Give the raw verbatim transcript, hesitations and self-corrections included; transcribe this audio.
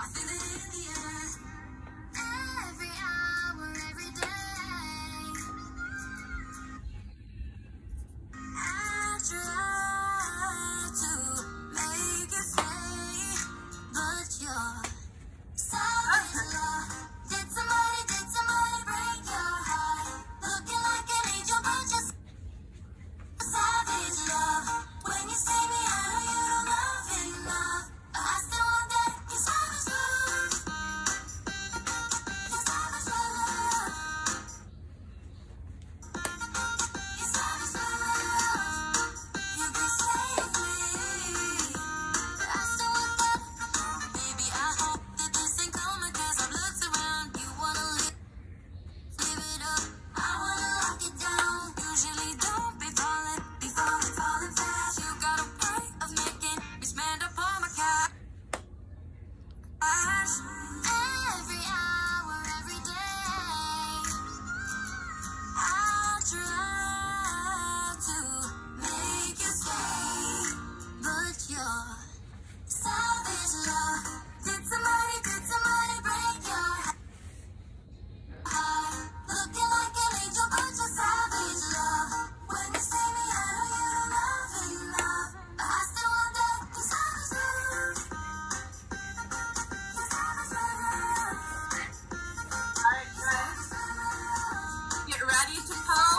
feel it in the air. Every hour, every day. I try to make it stay, but you're savage love. Did somebody, did somebody break your heart? Looking like an angel, but just savage love. When you see me, I know you don't love enough. I still want that, your savage love. Your savage love. Your savage love. You can stay with me, but I still want that. Baby, I hope that this ain't coming, cause I've looked around. You wanna live, live it up. I wanna lock it down. Usually don't be falling, be falling, falling fast. You got a way of making me spend up all my cash. Every hour, every day. I try to make you stay, but you're savage love. Did somebody, did somebody break your heart? Looking like an angel, but you're savage love. When you see me, I know you don't love enough. But I still want that, your savage love. Your savage love. Alright, Your savage love. get ready to pose.